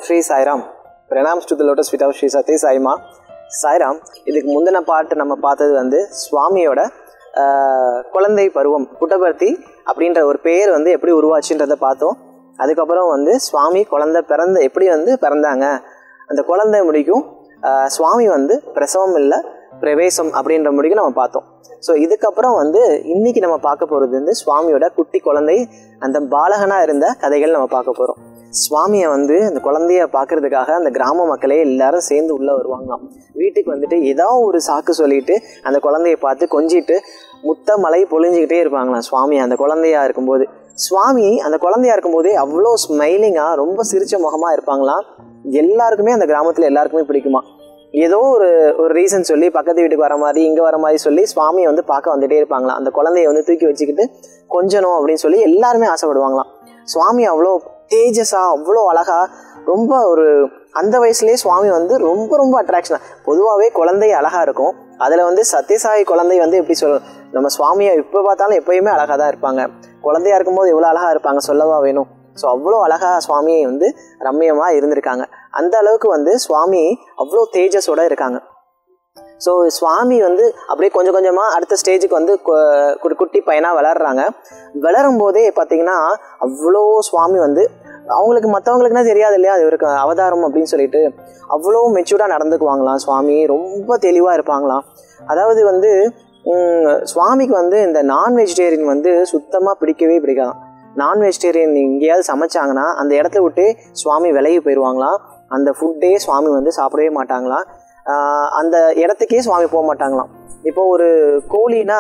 Sri Sairam. Pranams to the lotus feet of Sri Sati Sai Ma. Sairam. இதுக்கு முந்தின பாட்டு நம்ம பார்த்தது வந்து சுவாமியோட குழந்தை பருவம் புட்டபர்த்தி அப்படின்ற ஒரு பேர் வந்து எப்படி உருவாச்சுன்றதை பார்த்தோம். அதுக்கப்புறம் வந்து சுவாமி குழந்தை எப்படி வந்து பிறந்தாங்க, அந்த குழந்தை முடிக்கும் சுவாமி வந்து பிரசவம் இல்லை பிரவேசம் அப்படின்ற முடிக்கும் நம்ம பார்த்தோம். ஸோ இதுக்கப்புறம் வந்து இன்னைக்கு நம்ம பார்க்க போகிறது வந்து சுவாமியோட குட்டி குழந்தை அந்த பாலகனாக இருந்த கதைகள் நம்ம பார்க்க போகிறோம். சுவாமியை வந்து அந்த குழந்தைய பார்க்கறதுக்காக அந்த கிராம மக்களே எல்லாரும் சேர்ந்து உள்ளே வருவாங்களாம். வீட்டுக்கு வந்துட்டு ஏதாவது ஒரு சாக்கு சொல்லிட்டு அந்த குழந்தைய பார்த்து கொஞ்சிட்டு முத்த மலை பொழிஞ்சிக்கிட்டே இருப்பாங்களாம். சுவாமி அந்த குழந்தையா இருக்கும்போது, சுவாமி அந்த குழந்தையா இருக்கும்போதே அவ்வளோ ஸ்மைலிங்காக ரொம்ப சிரிச்ச முகமாக இருப்பாங்களாம். எல்லாருக்குமே அந்த கிராமத்தில் எல்லாருக்குமே பிடிக்குமா. ஏதோ ஒரு ரீசன் சொல்லி பக்கத்து வீட்டுக்கு வர மாதிரி இங்கே வர மாதிரி சொல்லி சுவாமியை வந்து பார்க்க வந்துகிட்டே இருப்பாங்களாம். அந்த குழந்தைய வந்து தூக்கி வச்சுக்கிட்டு கொஞ்சணும் அப்படின்னு சொல்லி எல்லாருமே ஆசைப்படுவாங்களாம். சுவாமி அவ்வளோ தேஜஸாக அவ்வளோ அழகா ரொம்ப அந்த வயசுலேயே சுவாமி வந்து ரொம்ப ரொம்ப அட்ராக்ஷனாக. பொதுவாகவே குழந்தை அழகாக இருக்கும். அதில் வந்து சத்யசாயி குழந்தை வந்து எப்படி சொல்லணும், நம்ம சுவாமியை எப்போ பார்த்தாலும் எப்போயுமே அழகாக தான் இருப்பாங்க. குழந்தையா இருக்கும்போது எவ்வளோ அழகாக இருப்பாங்க சொல்லவா வேணும். ஸோ அவ்வளோ அழகாக சுவாமியை வந்து ரம்மியமாக இருந்திருக்காங்க. அந்த அளவுக்கு வந்து சுவாமி அவ்வளோ தேஜஸோடு இருக்காங்க. ஸோ சுவாமி வந்து அப்படியே கொஞ்சம் கொஞ்சமாக அடுத்த ஸ்டேஜுக்கு வந்து குட்டி பையனாக வளர்கிறாங்க. வளரும் போதே பார்த்திங்கன்னா அவ்வளோ சுவாமி வந்து அவங்களுக்கு மற்றவங்களுக்குன்னா தெரியாது இல்லையா, அது ஒரு அவதாரம் அப்படின்னு சொல்லிட்டு அவ்வளோ மெச்சூர்டாக நடந்துக்குவாங்களாம். சுவாமி ரொம்ப தெளிவாக இருப்பாங்களாம். அதாவது வந்து சுவாமிக்கு வந்து இந்த நான் வெஜிடேரியன் வந்து சுத்தமாக பிடிக்கவே பிடிக்காதான். நான் வெஜிடேரியன் எங்கேயாவது சமைச்சாங்கன்னா அந்த இடத்த விட்டு சுவாமி விலகி போயிடுவாங்களாம். அந்த ஃபுட்டே சுவாமி வந்து சாப்பிடவே மாட்டாங்களாம். அந்த இடத்துக்கே சுவாமி போக மாட்டாங்களாம். இப்போ ஒரு கோழினா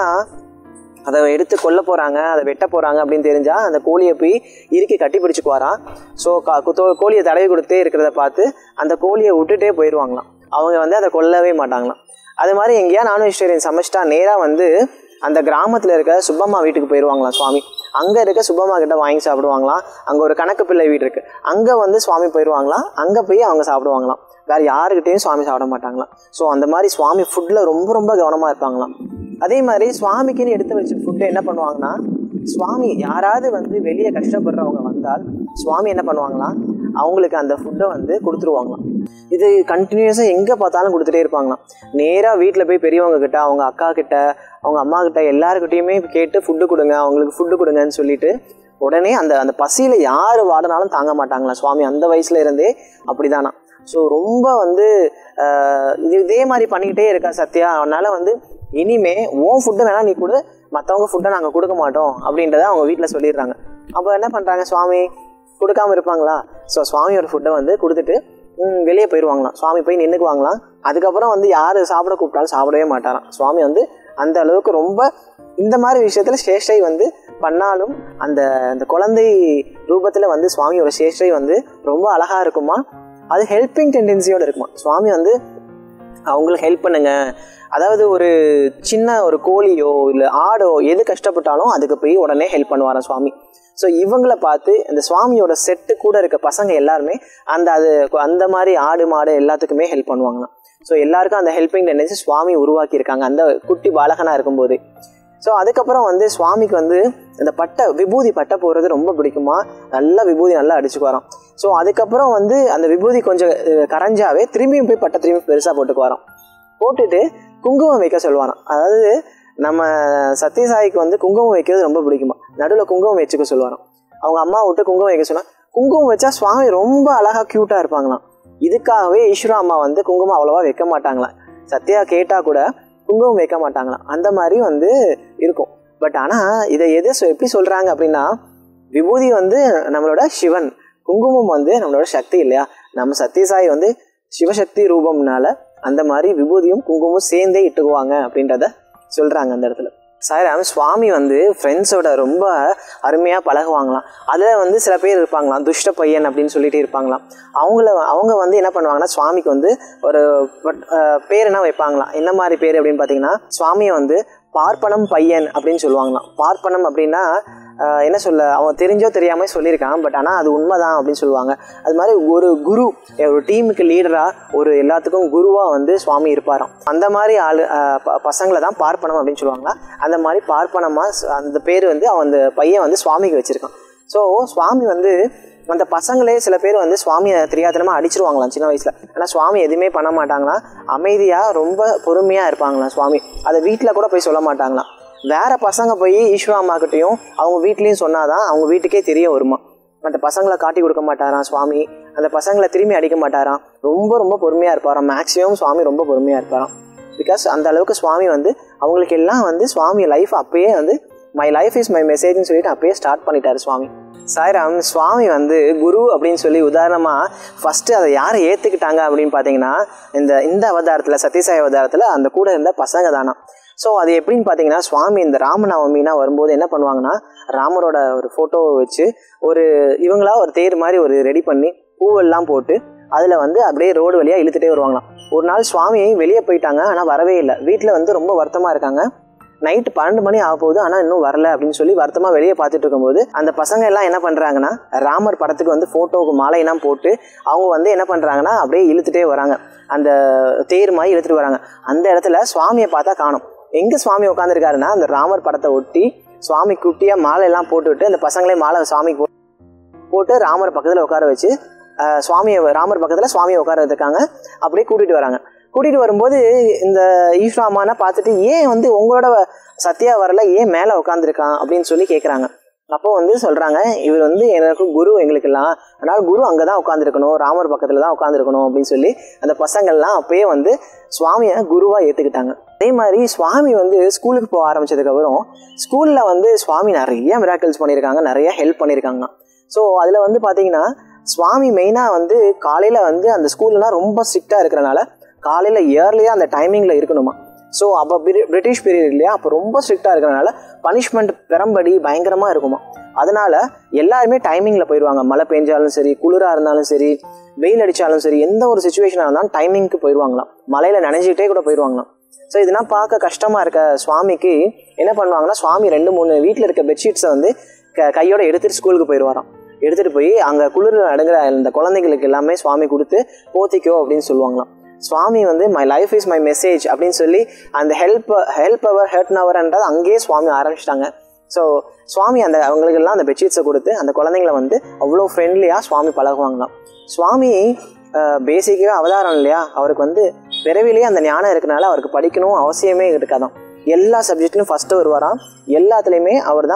அதை எடுத்து கொல்ல போகிறாங்க, அதை வெட்ட போகிறாங்க அப்படின்னு தெரிஞ்சால் அந்த கோழியை போய் இறுக்கி கட்டி பிடிச்சிக்குவாராம். ஸோ கோழியை தடவி கொடுத்தே இருக்கிறத பார்த்து அந்த கோழியை விட்டுட்டே போயிடுவாங்களாம். அவங்க வந்து அதை கொல்லவே மாட்டாங்களாம். அது மாதிரி எங்கேயா நான் வெஜிடேரியன் சமைச்சிட்டா நேராக வந்து அந்த கிராமத்தில் இருக்க சுப்பம்மா வீட்டுக்கு போயிடுவாங்களாம் சுவாமி. அங்கே இருக்க சுப்பம்மா கிட்ட வாங்கி சாப்பிடுவாங்களாம். அங்கே ஒரு கணக்கு பிள்ளை வீடு இருக்குது, அங்கே வந்து சுவாமி போயிடுவாங்களாம். அங்கே போய் அவங்க சாப்பிடுவாங்களாம். வேறு யாருக்கிட்டையும் சுவாமி சாப்பிட மாட்டாங்களாம். ஸோ அந்த மாதிரி சுவாமி ஃபுட்டில் ரொம்ப ரொம்ப கவனமாக இருப்பாங்களாம். அதே மாதிரி சுவாமிக்குன்னு எடுத்து வச்ச ஃபுட்டை என்ன பண்ணுவாங்கன்னா, சுவாமி யாராவது வந்து வெளியே கஷ்டப்படுறவங்க வந்தால் சுவாமி என்ன பண்ணுவாங்களாம், அவங்களுக்கு அந்த ஃபுட்டை வந்து கொடுத்துருவாங்களாம். இது கண்டினியூஸாக எங்கே பார்த்தாலும் கொடுத்துட்டே இருப்பாங்களாம். நேராக வீட்டில் போய் பெரியவங்க கிட்ட, அவங்க அக்கா கிட்ட, அவங்க அம்மா கிட்ட எல்லாருக்கிட்டையுமே கேட்டு ஃபுட்டு கொடுங்க, அவங்களுக்கு ஃபுட்டு கொடுங்கன்னு சொல்லிட்டு உடனே அந்த பசியில் யார் வாடினாலும் தாங்க மாட்டாங்களாம். சுவாமி அந்த வயசுல இருந்தே அப்படி தானா. ஸோ ரொம்ப வந்து இதே மாதிரி பண்ணிக்கிட்டே இருக்கா சத்யா, அதனால் வந்து இனிமே உன் ஃபுட்டை வேணால் நீ கொடு, மற்றவங்க ஃபுட்டை நாங்கள் கொடுக்க மாட்டோம் அப்படின்றத அவங்க வீட்டில் சொல்லிடுறாங்க. அப்போ என்ன பண்ணுறாங்க, சுவாமி கொடுக்காமல் இருப்பாங்களா? ஸோ சுவாமியோட ஃபுட்டை வந்து கொடுத்துட்டு வெளியே போயிடுவாங்களாம். சுவாமி போய் நின்றுக்குவாங்களாம். அதுக்கப்புறம் வந்து யார் சாப்பிட கூப்பிட்டாலும் சாப்பிடவே மாட்டாராம். சுவாமி வந்து அந்த அளவுக்கு ரொம்ப இந்த மாதிரி விஷயத்தில் சேஷ்டை வந்து பண்ணாலும் அந்த குழந்தை ரூபத்தில் வந்து சுவாமியோட சேஷ்டை வந்து ரொம்ப அழகாக இருக்குமா. அது ஹெல்பிங் டெண்டன்சியோடு இருக்குமா. சுவாமி வந்து அவங்களுக்கு ஹெல்ப் பண்ணுங்க, அதாவது ஒரு சின்ன ஒரு கோழியோ இல்லை ஆடோ எது கஷ்டப்பட்டாலும் அதுக்கு போய் உடனே ஹெல்ப் பண்ணுவாராம் சுவாமி. ஸோ இவங்களை பார்த்து இந்த சுவாமியோட செட்டு கூட இருக்க பசங்க எல்லாருமே அந்த மாதிரி ஆடு மாடு எல்லாத்துக்குமே ஹெல்ப் பண்ணுவாங்களாம். ஸோ எல்லாருக்கும் அந்த ஹெல்பிங் டெண்டன்சி சுவாமி உருவாக்கியிருக்காங்க அந்த குட்டி பாலகனாக இருக்கும்போது. ஸோ அதுக்கப்புறம் வந்து சுவாமிக்கு வந்து இந்த விபூதி பட்டை போடுறது ரொம்ப பிடிக்குமா. நல்லா விபூதி நல்லா அடிச்சுக்கு வரோம். ஸோ அதுக்கப்புறம் வந்து அந்த விபூதி கொஞ்சம் கரைஞ்சாவே திரும்பியும் போய் பட்டை திரும்பி பெருசாக போட்டுக்கு வரோம். போட்டுட்டு குங்குமம் வைக்க சொல்லுவாராம். அதாவது நம்ம சத்யசாயிக்கு வந்து குங்குமம் வைக்கிறது ரொம்ப பிடிக்குமா. நடுவில் குங்குமம் வச்சுக்க சொல்லுவாராம். அவங்க அம்மா விட்டு குங்குமம் வைக்க சொன்னால் குங்குமம் வச்சா சுவாமி ரொம்ப அழகாக க்யூட்டாக இருப்பாங்களாம். இதுக்காகவே ஈஸ்வரா அம்மா வந்து குங்குமம் அவ்வளோவா வைக்க மாட்டாங்களாம். சத்யா கேட்டால் கூட குங்குமம் வைக்க மாட்டாங்களாம். அந்த மாதிரி வந்து இருக்கும். பட் ஆனால் இதை எப்படி சொல்கிறாங்க அப்படின்னா, விபூதி வந்து நம்மளோட சிவன், குங்குமம் வந்து நம்மளோட சக்தி இல்லையா. நம்ம சத்யசாயி வந்து சிவசக்தி ரூபம்னால அந்த மாதிரி விபூதியும் குங்குமம் சேர்ந்தே இட்டுக்குவாங்க அப்படின்றத சொல்கிறாங்க அந்த இடத்துல. சாய்ராம் சுவாமி வந்து ஃப்ரெண்ட்ஸோட ரொம்ப அருமையாக பழகுவாங்களாம். அதில் வந்து சில பேர் இருப்பாங்களாம் துஷ்ட பையன் அப்படின்னு சொல்லிட்டு இருப்பாங்களாம். அவங்க வந்து என்ன பண்ணுவாங்கன்னா, சுவாமிக்கு வந்து ஒரு பேர் என்ன வைப்பாங்களாம். என்ன மாதிரி பேர் அப்படின்னு பார்த்தீங்கன்னா, சுவாமியை வந்து பார்ப்பனம் பையன் அப்படின்னு சொல்லுவாங்களாம். பார்ப்பனம் அப்படின்னா என்ன சொல்ல, அவன் தெரிஞ்சோ தெரியாமல் சொல்லியிருக்கான். பட் ஆனால் அது உண்மைதான் அப்படின்னு சொல்லுவாங்க. அது மாதிரி ஒரு குரு, ஒரு டீமுக்கு லீடராக ஒரு எல்லாத்துக்கும் குருவாக வந்து சுவாமி இருப்பாராம். அந்த மாதிரி பசங்களை தான் பார்ப்பனம் அப்படின்னு சொல்லுவாங்களா. அந்த மாதிரி பார்ப்பனமாக அந்த பேர் வந்து அந்த பையன் வந்து சுவாமிக்கு வச்சுருக்கான். ஸோ சுவாமி வந்து அந்த பசங்களே சில பேர் வந்து சுவாமியை தெரியாதனமாக அடிச்சிருவாங்களாம் சின்ன வயசில். ஆனால் சுவாமி எதுவுமே பண்ண மாட்டாங்களாம், அமைதியாக ரொம்ப பொறுமையாக இருப்பாங்களாம் சுவாமி. அதை வீட்டில் கூட போய் சொல்ல மாட்டாங்களாம். வேறு பசங்க போய் ஈஸ்வரா அம்மாக்கிட்டையும் அவங்க வீட்லேயும் சொன்னாதான் அவங்க வீட்டுக்கே தெரிய வருமா. அந்த பசங்களை காட்டி கொடுக்க மாட்டாராம் சுவாமி, அந்த பசங்களை திரும்பி அடிக்க மாட்டாராம், ரொம்ப ரொம்ப பொறுமையாக இருப்பாராம். மேக்ஸிமம் சுவாமி ரொம்ப பொறுமையாக இருப்பாராம். பிகாஸ் அந்த அளவுக்கு சுவாமி வந்து அவங்களுக்கு எல்லாம் வந்து சுவாமி லைஃப் அப்பயே வந்து மை லைஃப் இஸ் மை மெசேஜ்னு சொல்லிட்டு அப்பயே ஸ்டார்ட் பண்ணிட்டாரு சுவாமி. சாய்ராம் சுவாமி வந்து குரு அப்படின்னு சொல்லி உதாரணமாக ஃபஸ்ட்டு அதை யாரை ஏற்றுக்கிட்டாங்க அப்படின்னு பார்த்தீங்கன்னா இந்த அவதாரத்தில் சத்யசாய் அவதாரத்தில் அந்த கூட இருந்த பசங்க தானா. ஸோ அது எப்படின்னு பார்த்தீங்கன்னா சுவாமி இந்த ராமநவமினா வரும்போது என்ன பண்ணுவாங்கன்னா ராமரோட ஒரு ஃபோட்டோவை வச்சு இவங்களா ஒரு தேர் மாதிரி ரெடி பண்ணி பூவெல்லாம் போட்டு அதில் வந்து அப்படியே ரோடு வழியாக இழுத்துட்டே வருவாங்களாம். ஒரு நாள் சுவாமி வெளியே போயிட்டாங்க, ஆனால் வரவே இல்லை. வீட்டில் வந்து ரொம்ப வருத்தமாக இருக்காங்க. நைட்டு 12 மணி ஆக போகுது, ஆனால் இன்னும் வரல அப்படின்னு சொல்லி வருத்தமாக வெளியே பார்த்துட்டு இருக்கும்போது அந்த பசங்க எல்லாம் என்ன பண்ணுறாங்கன்னா ராமர் படத்துக்கு வந்து ஃபோட்டோவுக்கு மாலையெல்லாம் போட்டு அவங்க வந்து என்ன பண்ணுறாங்கன்னா அப்படியே இழுத்துட்டே வராங்க, அந்த தேர் மாதிரி இழுத்துட்டு வராங்க. அந்த இடத்துல சுவாமியை பார்த்தா காணும். எங்கே சுவாமி உட்காந்துருக்காருன்னா அந்த ராமர் படத்தை ஒட்டி சுவாமி குட்டியாக மாலையெல்லாம் போட்டுவிட்டு அந்த பசங்களே மாலை சுவாமிக்கு போட்டு ராமர் பக்கத்தில் உட்கார வச்சு ராமர் பக்கத்தில் சுவாமியை உட்கார வச்சுருக்காங்க. அப்படியே கூட்டிகிட்டு வராங்க. கூட்டிகிட்டு வரும்போது இந்த ஈஸ்வரா அம்மானா பார்த்துட்டு ஏன் வந்து உங்களோட சத்யா வரல, ஏன் மேலே உட்காந்துருக்கான் அப்படின்னு சொல்லி கேட்குறாங்க. அப்போ வந்து சொல்கிறாங்க, இவர் வந்து எனக்கு குரு எங்களுக்கெல்லாம், அதனால் குரு அங்கே தான் உட்காந்துருக்கணும், ராமர் பக்கத்தில் தான் உட்காந்துருக்கணும் அப்படின்னு சொல்லி அந்த பசங்கள்லாம் அப்பயே வந்து சுவாமியை குருவாக ஏற்றுக்கிட்டாங்க. அதே மாதிரி சுவாமி வந்து ஸ்கூலுக்கு போக ஆரம்பித்ததுக்கப்புறம் ஸ்கூலில் வந்து சுவாமி நிறைய மிராக்கிள்ஸ் பண்ணியிருக்காங்க, நிறைய ஹெல்ப் பண்ணியிருக்காங்க. ஸோ அதில் வந்து பார்த்தீங்கன்னா சுவாமி மெயினாக வந்து காலையில் வந்து அந்த ஸ்கூல்லாம் ரொம்ப ஸ்ட்ரிக்டாக இருக்கிறனால காலையில் இயர்லியாக அந்த டைமிங்கில் இருக்கணுமா. ஸோ அப்போ பிரிட்டிஷ் பீரியட் இல்லையா, அப்போ ரொம்ப ஸ்ட்ரிக்டாக இருக்கிறனால பனிஷ்மெண்ட் பெரம்படி பயங்கரமாக இருக்குமா. அதனால் எல்லாருமே டைமிங்கில் போயிடுவாங்க. மழை பெஞ்சாலும் சரி, குளிராக இருந்தாலும் சரி, வெயில் அடித்தாலும் சரி, எந்த ஒரு சுச்சுவேஷனாக இருந்தாலும் டைமிங்க்கு போயிடுவாங்களாம். மலையில் நனைஞ்சிக்கிட்டே கூட போயிடுவாங்களாம். ஸோ இதெல்லாம் பார்க்க கஷ்டமாக இருக்க சுவாமிக்கு என்ன பண்ணுவாங்கன்னா சுவாமி 2-3 வீட்டில் இருக்க பெட்ஷீட்ஸை வந்து கையோட எடுத்துகிட்டு ஸ்கூலுக்கு போயிடுவாராம். எடுத்துகிட்டு போய் அங்கே குளிரில் நடுங்கிற இந்த குழந்தைங்களுக்கு எல்லாமே சுவாமி கொடுத்து போத்திக்கோ அப்படின்னு சொல்லுவாங்களாம். சுவாமி வந்து my life is my message அப்படின்னு சொல்லி அந்த ஹெல்ப் அவர் ஹெர்ட் நவர்ன்றது அங்கேயே சுவாமி ஆரம்பிச்சிட்டாங்க. ஸோ சுவாமி அவங்களுக்கெல்லாம் அந்த பெட்ஷீட்ஸை கொடுத்து அந்த குழந்தைங்கள வந்து அவ்வளோ ஃப்ரெண்ட்லியாக சுவாமி பழகுவாங்களாம். சுவாமி பேசிக்காக அவதாரம் இல்லையா, அவருக்கு வந்து பிறவிலேயே அந்த ஞானம் இருக்கிறனால அவருக்கு படிக்கணும் அவசியமே இருக்காதான். எல்லா சப்ஜெக்ட்லையும் ஃபஸ்ட்டு வருவாராம். எல்லாத்துலேயுமே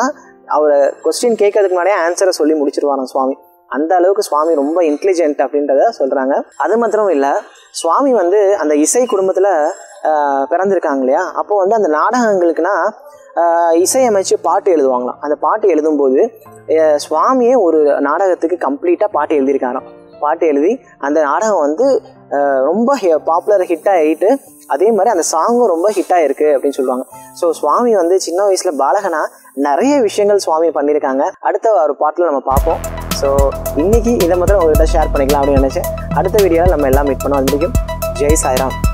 அவர் கொஸ்டின் கேட்கறதுக்கு முன்னாடியே ஆன்சரை சொல்லி முடிச்சிருவாராம் சுவாமி. அந்த அளவுக்கு சுவாமி ரொம்ப இன்டெலிஜென்ட் அப்படின்றத சொல்கிறாங்க. அது மாத்திரம் இல்லை, சுவாமி வந்து அந்த இசை குடும்பத்தில் பிறந்திருக்காங்க இல்லையா, அப்போ வந்து அந்த நாடகங்களுக்குன்னா இசையமைச்சு பாட்டு எழுதுவாங்களாம். அந்த பாட்டு எழுதும்போது சுவாமியே ஒரு நாடகத்துக்கு கம்ப்ளீட்டாக பாட்டு எழுதியிருக்காராம். பாட்டு எழுதி அந்த நாடகம் வந்து ரொம்ப பாப்புலர் ஹிட் ஆகிட்டு, அதே மாதிரி அந்த சாங்கும் ரொம்ப ஹிட் ஆகிருக்கு அப்படின்னு சொல்லுவாங்க. ஸோ சுவாமி வந்து சின்ன வயசில் பாலகனா நிறைய விஷயங்கள் சுவாமி பண்ணியிருக்காங்க. அடுத்த ஒரு பாட்டில் நம்ம பார்ப்போம். ஸோ இன்றைக்கி இதை மட்டும் உங்கள்கிட்ட ஷேர் பண்ணிக்கலாம் அப்படின்னு நினச்சேன். அடுத்த வீடியோவில் நம்ம எல்லாம் மீட் பண்ணோம். அது வரைக்கும் ஜெய் சாய்ராம்.